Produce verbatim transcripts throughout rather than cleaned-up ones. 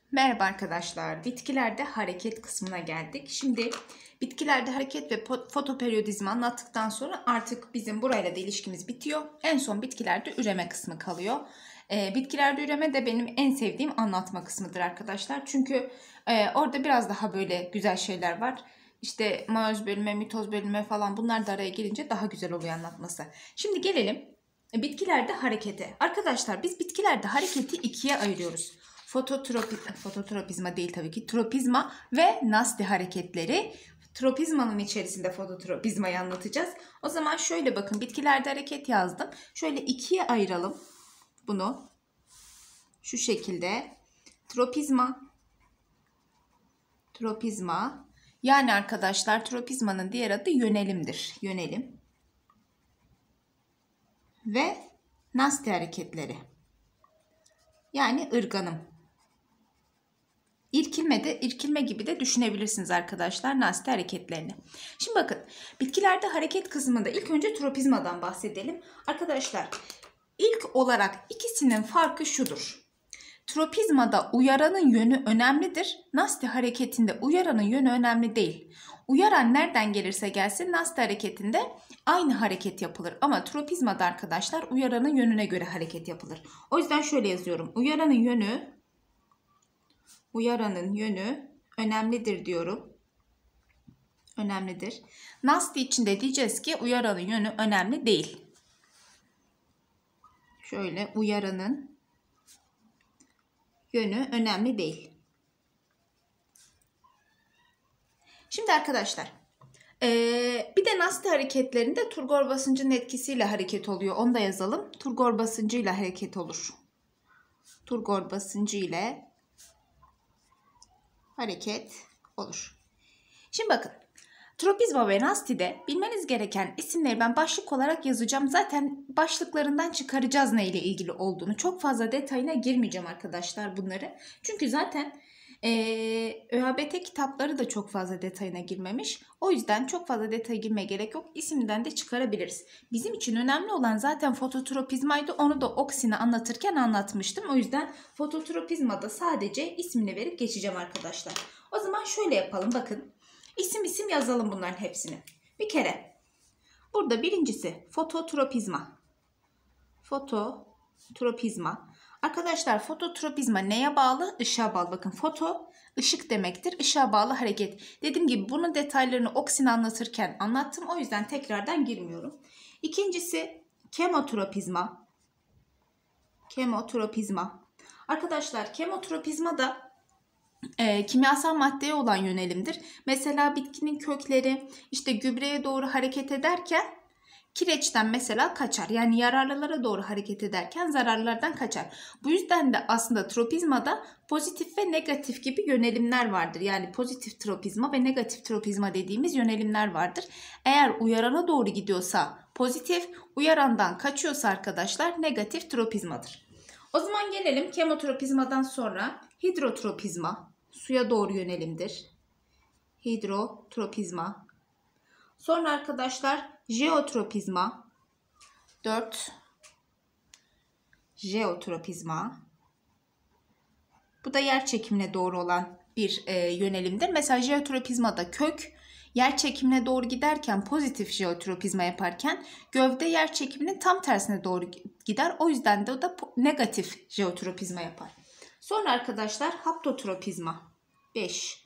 Merhaba arkadaşlar. Bitkilerde hareket kısmına geldik. Şimdi bitkilerde hareket ve fotoperiyodizma anlattıktan sonra artık bizim burayla da ilişkimiz bitiyor. En son bitkilerde üreme kısmı kalıyor. Ee, bitkilerde üreme de benim en sevdiğim anlatma kısmıdır arkadaşlar. Çünkü e, orada biraz daha böyle güzel şeyler var. İşte meioz bölünme, mitoz bölünme falan bunlar da araya girince daha güzel oluyor anlatması. Şimdi gelelim bitkilerde harekete. Arkadaşlar biz bitkilerde hareketi ikiye ayırıyoruz. Fototropi, fototropizma değil tabii ki. Tropizma ve Nasti hareketleri. Tropizmanın içerisinde fototropizmayı anlatacağız. O zaman şöyle bakın, bitkilerde hareket yazdım. Şöyle ikiye ayıralım bunu. Şu şekilde. Tropizma. Tropizma. Yani arkadaşlar tropizmanın diğer adı yönelimdir. Yönelim. Ve Nasti hareketleri. Yani ırganım. İrkilme de irkilme gibi de düşünebilirsiniz arkadaşlar Nasti hareketlerini. Şimdi bakın, bitkilerde hareket kısmında ilk önce tropizmadan bahsedelim. Arkadaşlar ilk olarak ikisinin farkı şudur. Tropizmada uyaranın yönü önemlidir. Nasti hareketinde uyaranın yönü önemli değil. Uyaran nereden gelirse gelsin Nasti hareketinde aynı hareket yapılır. Ama tropizmada arkadaşlar uyaranın yönüne göre hareket yapılır. O yüzden şöyle yazıyorum. Uyaranın yönü Uyaranın yönü önemlidir diyorum. Önemlidir. Nasti için de diyeceğiz ki uyaranın yönü önemli değil. Şöyle, uyaranın yönü önemli değil. Şimdi arkadaşlar ee, bir de Nasti hareketlerinde turgor basıncının etkisiyle hareket oluyor. Onu da yazalım. Turgor basıncıyla hareket olur. Turgor basıncı ile hareket olur. Şimdi bakın, tropizma ve Nasti'de bilmeniz gereken isimleri ben başlık olarak yazacağım. Zaten başlıklarından çıkaracağız neyle ilgili olduğunu. Çok fazla detayına girmeyeceğim arkadaşlar bunları. Çünkü zaten ee, ÖABT kitapları da çok fazla detayına girmemiş. O yüzden çok fazla detaya girmeye gerek yok. İsimden de çıkarabiliriz. Bizim için önemli olan zaten fototropizmaydı. Onu da Oksin'i anlatırken anlatmıştım. O yüzden fototropizmada sadece ismini verip geçeceğim arkadaşlar. O zaman şöyle yapalım, bakın. İsim isim yazalım bunların hepsini. Bir kere burada birincisi fototropizma. Fototropizma. Arkadaşlar fototropizma neye bağlı? Işığa bağlı. Bakın, foto ışık demektir. Işığa bağlı hareket. Dediğim gibi bunun detaylarını Oksin anlatırken anlattım. O yüzden tekrardan girmiyorum. İkincisi kemotropizma. Kemotropizma. Arkadaşlar kemotropizma da E, kimyasal maddeye olan yönelimdir. Mesela bitkinin kökleri işte gübreye doğru hareket ederken kireçten mesela kaçar. Yani yararlılara doğru hareket ederken zararlardan kaçar. Bu yüzden de aslında tropizmada pozitif ve negatif gibi yönelimler vardır. Yani pozitif tropizma ve negatif tropizma dediğimiz yönelimler vardır. Eğer uyarana doğru gidiyorsa pozitif, uyarandan kaçıyorsa arkadaşlar negatif tropizmadır. O zaman gelelim kemotropizmadan sonra hidrotropizma. Suya doğru yönelimdir. Hidrotropizma. Sonra arkadaşlar jeotropizma. dört. Jeotropizma. Bu da yer çekimine doğru olan bir e, yönelimdir. Mesela jeotropizmada kök yer çekimine doğru giderken pozitif jeotropizma yaparken gövde yer çekiminin tam tersine doğru gider. O yüzden de o da negatif jeotropizma yapar. Sonra arkadaşlar haptotropizma. beş.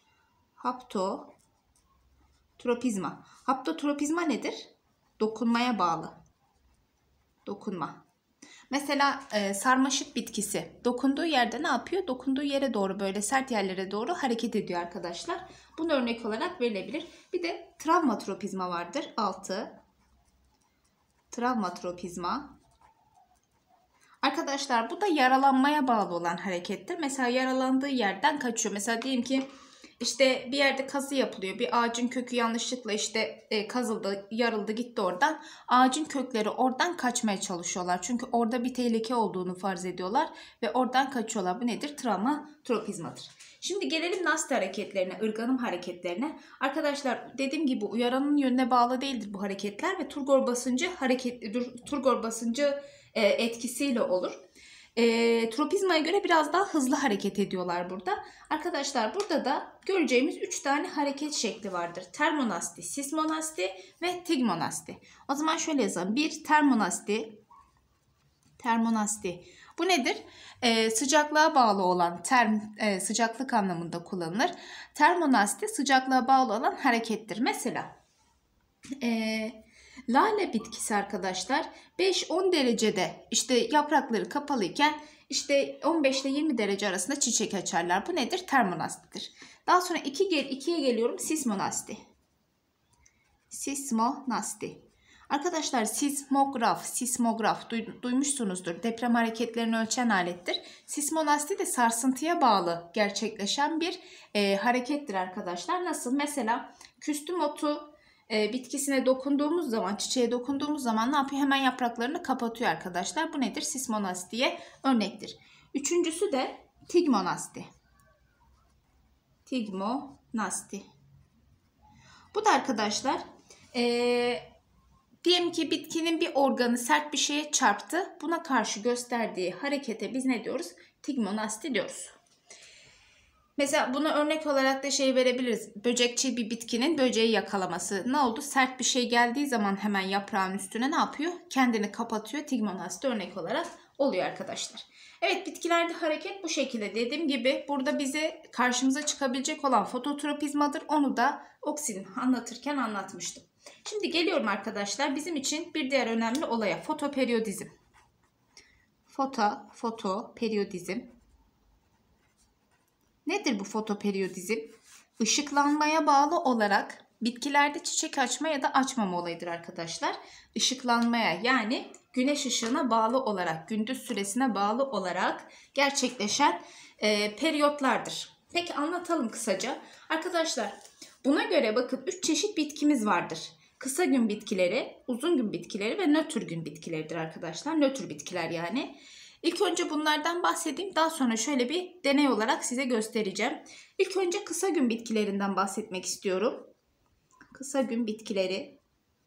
Haptotropizma. Haptotropizma nedir? Dokunmaya bağlı. Dokunma. Mesela e, sarmaşık bitkisi dokunduğu yerde ne yapıyor? Dokunduğu yere doğru, böyle sert yerlere doğru hareket ediyor arkadaşlar. Bunu örnek olarak verilebilir. Bir de travmatropizma vardır. altı. Travmatropizma. Arkadaşlar bu da yaralanmaya bağlı olan harekettir. Mesela yaralandığı yerden kaçıyor. Mesela diyelim ki işte bir yerde kazı yapılıyor. Bir ağacın kökü yanlışlıkla işte e, kazıldı, yarıldı, gitti oradan. Ağacın kökleri oradan kaçmaya çalışıyorlar. Çünkü orada bir tehlike olduğunu farz ediyorlar ve oradan kaçıyorlar. Bu nedir? Travmatropizmadır. Şimdi gelelim Nasti hareketlerine, ırganım hareketlerine. Arkadaşlar dediğim gibi uyaranın yönüne bağlı değildir bu hareketler ve turgor basıncı hareket turgor basıncı etkisiyle olur. E, tropizmaya göre biraz daha hızlı hareket ediyorlar burada. Arkadaşlar burada da göreceğimiz üç tane hareket şekli vardır. Termonasti, sismonasti ve tigmonasti. O zaman şöyle yazalım. bir termonasti. Termonasti. Bu nedir? Ee, sıcaklığa bağlı olan term, e, sıcaklık anlamında kullanılır. Termonasti sıcaklığa bağlı olan harekettir. Mesela e, lale bitkisi arkadaşlar beş on derecede işte yaprakları kapalıyken işte on beş ile yirmi derece arasında çiçek açarlar. Bu nedir? Termonastidir. Daha sonra iki gel ikiye geliyorum. Sismonasti. Sismonasti. Arkadaşlar sismograf, sismograf duymuşsunuzdur. Deprem hareketlerini ölçen alettir. Sismonasti de sarsıntıya bağlı gerçekleşen bir e, harekettir arkadaşlar. Nasıl? Mesela küstüm otu e, bitkisine dokunduğumuz zaman, çiçeğe dokunduğumuz zaman ne yapıyor? Hemen yapraklarını kapatıyor arkadaşlar. Bu nedir? Sismonastiye örnektir. Üçüncüsü de tigmonasti. Tigmonasti. Bu da arkadaşlar Ee, diyelim ki bitkinin bir organı sert bir şeye çarptı. Buna karşı gösterdiği harekete biz ne diyoruz? Tigmonasti diyoruz. Mesela buna örnek olarak da şey verebiliriz. Böcekçi bir bitkinin böceği yakalaması. Ne oldu? Sert bir şey geldiği zaman hemen yaprağın üstüne ne yapıyor? Kendini kapatıyor. Tigmonasti örnek olarak oluyor arkadaşlar. Evet, bitkilerde hareket bu şekilde. Dediğim gibi burada bize karşımıza çıkabilecek olan fototropizmadır. Onu da Oksin anlatırken anlatmıştım. Şimdi geliyorum arkadaşlar bizim için bir diğer önemli olaya, fotoperiyodizm. Foto, fotoperiyodizm. Nedir bu fotoperiyodizm? Işıklanmaya bağlı olarak bitkilerde çiçek açma ya da açmama olayıdır arkadaşlar. Işıklanmaya yani güneş ışığına bağlı olarak, gündüz süresine bağlı olarak gerçekleşen e, periyotlardır. Peki anlatalım kısaca. Arkadaşlar buna göre bakın üç çeşit bitkimiz vardır. Kısa gün bitkileri, uzun gün bitkileri ve nötr gün bitkileridir arkadaşlar. Nötr bitkiler yani. İlk önce bunlardan bahsedeyim. Daha sonra şöyle bir deney olarak size göstereceğim. İlk önce kısa gün bitkilerinden bahsetmek istiyorum. Kısa gün bitkileri.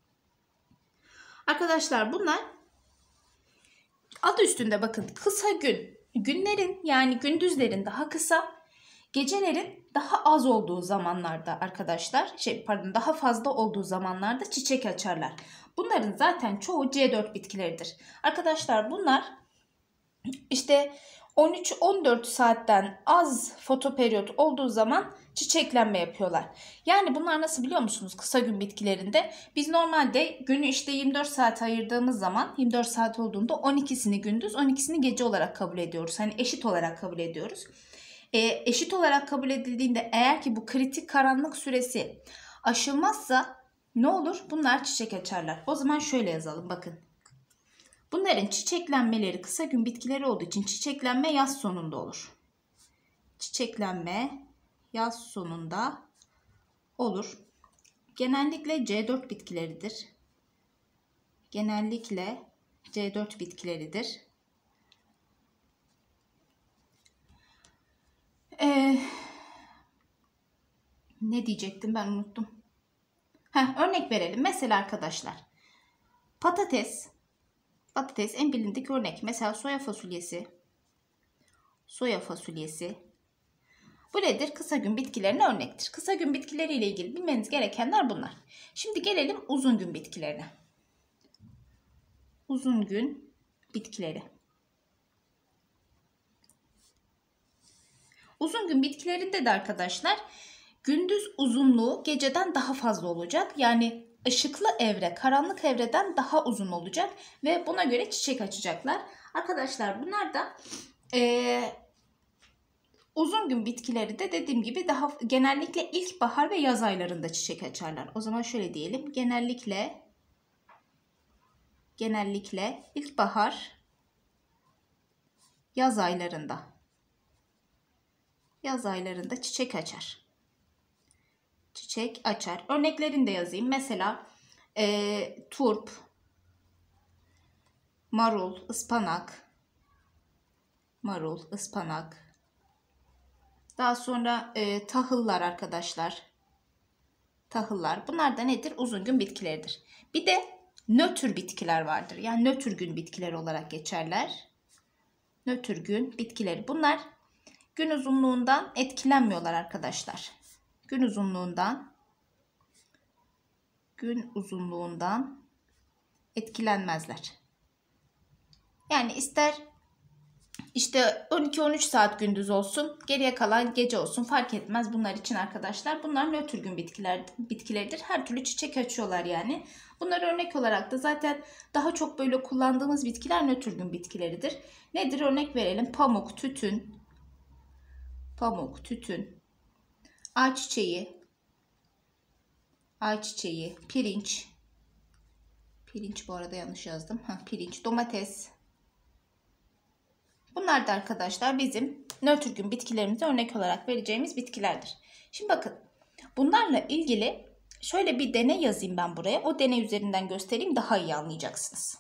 Arkadaşlar bunlar adı üstünde bakın kısa gün. Günlerin yani gündüzlerin daha kısa, gecelerin daha az olduğu zamanlarda arkadaşlar, şey pardon daha fazla olduğu zamanlarda çiçek açarlar. Bunların zaten çoğu C dört bitkileridir. Arkadaşlar bunlar işte on üç on dört saatten az fotoperiyot olduğu zaman çiçeklenme yapıyorlar. Yani bunlar nasıl biliyor musunuz? Kısa gün bitkilerinde biz normalde günü işte yirmi dört saat ayırdığımız zaman yirmi dört saat olduğunda on ikisini gündüz on ikisini gece olarak kabul ediyoruz. Hani eşit olarak kabul ediyoruz. E, eşit olarak kabul edildiğinde eğer ki bu kritik karanlık süresi aşılmazsa ne olur? Bunlar çiçek açarlar. O zaman şöyle yazalım bakın. Bunların çiçeklenmeleri kısa gün bitkileri olduğu için çiçeklenme yaz sonunda olur. Çiçeklenme yaz sonunda olur. Genellikle C dört bitkileridir. Genellikle C dört bitkileridir. Ee, ne diyecektim ben unuttum. Heh, örnek verelim. Mesela arkadaşlar patates Patates en bilindik örnek. Mesela soya fasulyesi. Soya fasulyesi. Bu nedir? Kısa gün bitkilerine örnektir. Kısa gün bitkileriyle ilgili bilmeniz gerekenler bunlar. Şimdi gelelim uzun gün bitkilerine. Uzun gün bitkileri. Uzun gün bitkilerinde de arkadaşlar gündüz uzunluğu geceden daha fazla olacak. Yani ışıklı evre, karanlık evreden daha uzun olacak ve buna göre çiçek açacaklar. Arkadaşlar bunlar da e, uzun gün bitkileri de dediğim gibi daha genellikle ilkbahar ve yaz aylarında çiçek açarlar. O zaman şöyle diyelim. Genellikle genellikle ilkbahar, yaz aylarında yaz aylarında çiçek açar. Çiçek açar. Örneklerini de yazayım. Mesela e, turp, marul, ıspanak, marul, ıspanak. Daha sonra e, tahıllar arkadaşlar. Tahıllar. Bunlar da nedir? Uzun gün bitkileridir. Bir de nötr bitkiler vardır. Yani nötr gün bitkileri olarak geçerler. nötr gün bitkileri. Bunlar gün uzunluğundan etkilenmiyorlar arkadaşlar. Gün uzunluğundan gün uzunluğundan etkilenmezler. Yani ister işte on iki on üç saat gündüz olsun, geriye kalan gece olsun, fark etmez bunlar için arkadaşlar. Bunlar nötr gün bitkiler, bitkileridir. Her türlü çiçek açıyorlar yani. Bunlar örnek olarak da zaten daha çok böyle kullandığımız bitkiler nötr gün bitkileridir. Nedir örnek verelim? Pamuk, tütün, pamuk, tütün, ayçiçeği, ayçiçeği, pirinç, pirinç bu arada yanlış yazdım. Ha, pirinç, domates. Bunlar da arkadaşlar bizim nötr gün bitkilerimize örnek olarak vereceğimiz bitkilerdir. Şimdi bakın bunlarla ilgili şöyle bir deney yazayım ben buraya. O deney üzerinden göstereyim, daha iyi anlayacaksınız.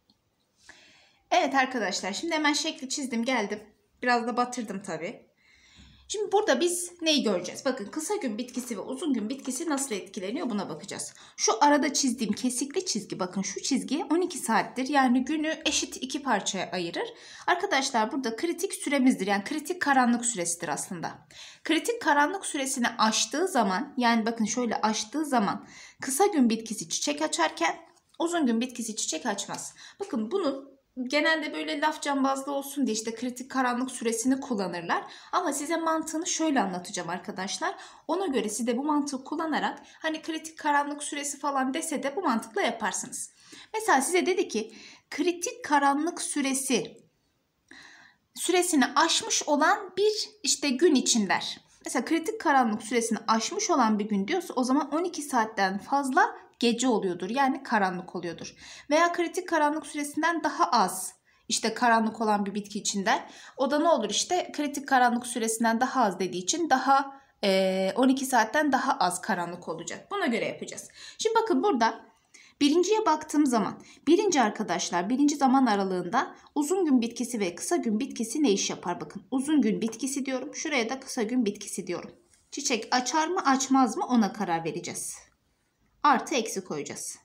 Evet arkadaşlar, şimdi hemen şekli çizdim geldim. Biraz da batırdım tabii. Şimdi burada biz neyi göreceğiz? Bakın kısa gün bitkisi ve uzun gün bitkisi nasıl etkileniyor, buna bakacağız. Şu arada çizdiğim kesikli çizgi, bakın şu çizgi on iki saattir. Yani günü eşit iki parçaya ayırır. Arkadaşlar burada kritik süremizdir. Yani kritik karanlık süresidir aslında. Kritik karanlık süresini aştığı zaman, yani bakın şöyle aştığı zaman kısa gün bitkisi çiçek açarken uzun gün bitkisi çiçek açmaz. Bakın bunun genelde böyle laf cambazlı olsun diye işte kritik karanlık süresini kullanırlar. Ama size mantığını şöyle anlatacağım arkadaşlar. Ona göre siz de bu mantığı kullanarak hani kritik karanlık süresi falan dese de bu mantıkla yaparsınız. Mesela size dedi ki kritik karanlık süresi süresini aşmış olan bir işte gün için der. Mesela kritik karanlık süresini aşmış olan bir gün diyorsa o zaman on iki saatten fazla gece oluyordur. Yani karanlık oluyordur. Veya kritik karanlık süresinden daha az işte karanlık olan bir bitki için der. O da ne olur işte kritik karanlık süresinden daha az dediği için daha e, on iki saatten daha az karanlık olacak. Buna göre yapacağız. Şimdi bakın burada birinciye baktığım zaman birinci arkadaşlar birinci zaman aralığında uzun gün bitkisi ve kısa gün bitkisi ne iş yapar? Bakın uzun gün bitkisi diyorum. Şuraya da kısa gün bitkisi diyorum. Çiçek açar mı açmaz mı ona karar vereceğiz. Artı eksi koyacağız.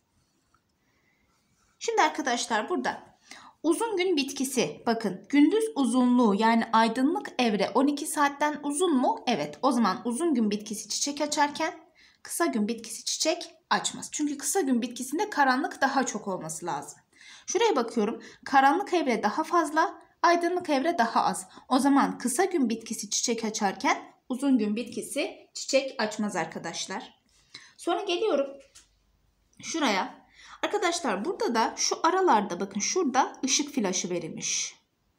Şimdi arkadaşlar burada uzun gün bitkisi, bakın gündüz uzunluğu yani aydınlık evre on iki saatten uzun mu? Evet, o zaman uzun gün bitkisi çiçek açarken kısa gün bitkisi çiçek açmaz. Çünkü kısa gün bitkisinde karanlık daha çok olması lazım. Şuraya bakıyorum, karanlık evre daha fazla, aydınlık evre daha az. O zaman kısa gün bitkisi çiçek açarken uzun gün bitkisi çiçek açmaz arkadaşlar. Sonra geliyorum şuraya. Arkadaşlar burada da şu aralarda bakın şurada ışık flaşı verilmiş.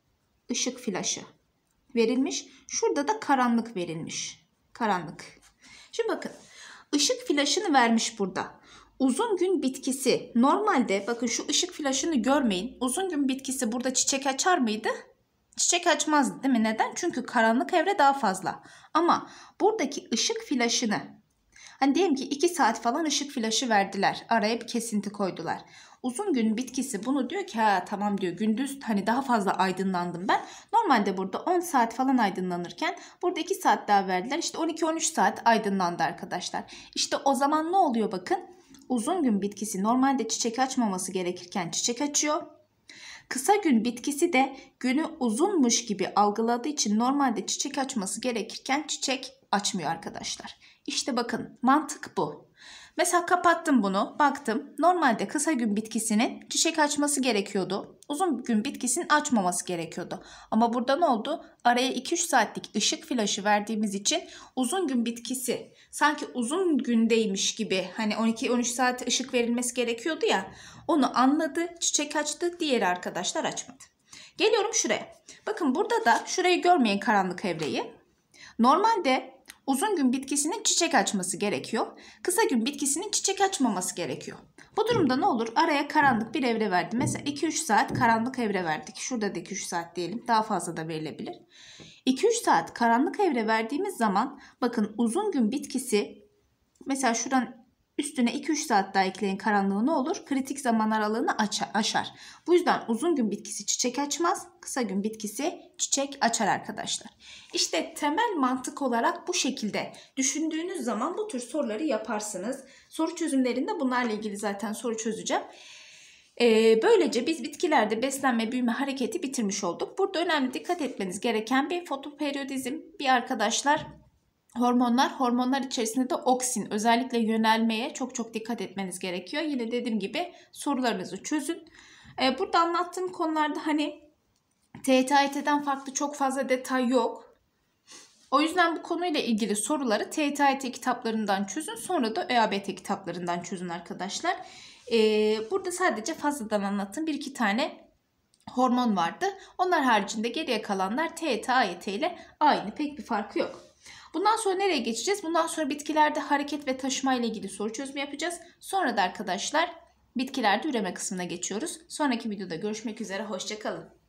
Işık flaşı verilmiş. Şurada da karanlık verilmiş. Karanlık. Şimdi bakın ışık flaşını vermiş burada. Uzun gün bitkisi normalde bakın şu ışık flaşını görmeyin. Uzun gün bitkisi burada çiçek açar mıydı? Çiçek açmazdı değil mi? Neden? Çünkü karanlık evre daha fazla. Ama buradaki ışık flaşını hani diyelim ki iki saat falan ışık flaşı verdiler. Araya bir kesinti koydular. Uzun gün bitkisi bunu diyor ki ha tamam diyor gündüz hani daha fazla aydınlandım ben. Normalde burada on saat falan aydınlanırken burada iki saat daha verdiler. İşte on iki on üç saat aydınlandı arkadaşlar. İşte o zaman ne oluyor bakın. Uzun gün bitkisi normalde çiçek açmaması gerekirken çiçek açıyor. Kısa gün bitkisi de günü uzunmuş gibi algıladığı için normalde çiçek açması gerekirken çiçek açmıyor arkadaşlar. İşte bakın mantık bu. Mesela kapattım bunu, baktım. Normalde kısa gün bitkisinin çiçek açması gerekiyordu. Uzun gün bitkisinin açmaması gerekiyordu. Ama burada ne oldu? Araya iki üç saatlik ışık flaşı verdiğimiz için uzun gün bitkisi sanki uzun gündeymiş gibi hani on iki on üç saat ışık verilmesi gerekiyordu ya. Onu anladı, çiçek açtı, diğeri arkadaşlar açmadı. Geliyorum şuraya. Bakın burada da şurayı görmeyin karanlık evreyi. Normalde uzun gün bitkisinin çiçek açması gerekiyor. Kısa gün bitkisinin çiçek açmaması gerekiyor. Bu durumda ne olur? Araya karanlık bir evre verdim. Mesela iki üç saat karanlık evre verdik. Şurada da iki üç saat diyelim. Daha fazla da verilebilir. iki üç saat karanlık evre verdiğimiz zaman bakın uzun gün bitkisi mesela şuradan üstüne iki üç saat daha ekleyin karanlığı ne olur? Kritik zaman aralığını aşar. Bu yüzden uzun gün bitkisi çiçek açmaz. Kısa gün bitkisi çiçek açar arkadaşlar. İşte temel mantık olarak bu şekilde düşündüğünüz zaman bu tür soruları yaparsınız. Soru çözümlerinde bunlarla ilgili zaten soru çözeceğim. Ee, böylece biz bitkilerde beslenme, büyüme, hareketi bitirmiş olduk. Burada önemli dikkat etmeniz gereken bir fotoperiyodizm, bir arkadaşlar hormonlar. Hormonlar içerisinde de oksin, özellikle yönelmeye çok çok dikkat etmeniz gerekiyor. Yine dediğim gibi sorularınızı çözün. Ee, burada anlattığım konularda hani T T A Y T'den farklı çok fazla detay yok. O yüzden bu konuyla ilgili soruları T T A Y T kitaplarından çözün. Sonra da Ö A B T kitaplarından çözün arkadaşlar. Ee, burada sadece fazladan anlattığım bir iki tane hormon vardı. Onlar haricinde geriye kalanlar T T A Y T ile aynı, pek bir farkı yok. Bundan sonra nereye geçeceğiz? Bundan sonra bitkilerde hareket ve taşıma ile ilgili soru çözümü yapacağız. Sonra da arkadaşlar bitkilerde üreme kısmına geçiyoruz. Sonraki videoda görüşmek üzere. Hoşça kalın.